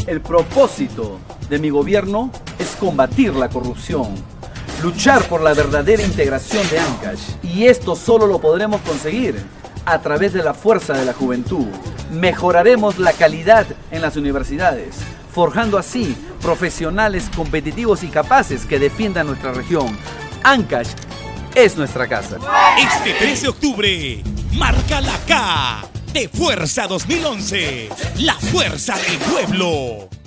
El propósito de mi gobierno es combatir la corrupción, luchar por la verdadera integración de Ancash. Y esto solo lo podremos conseguir a través de la fuerza de la juventud. Mejoraremos la calidad en las universidades, forjando así profesionales competitivos y capaces que defiendan nuestra región. Ancash es nuestra casa. Este 13 de octubre, marca la K de Fuerza 2011, la fuerza del pueblo.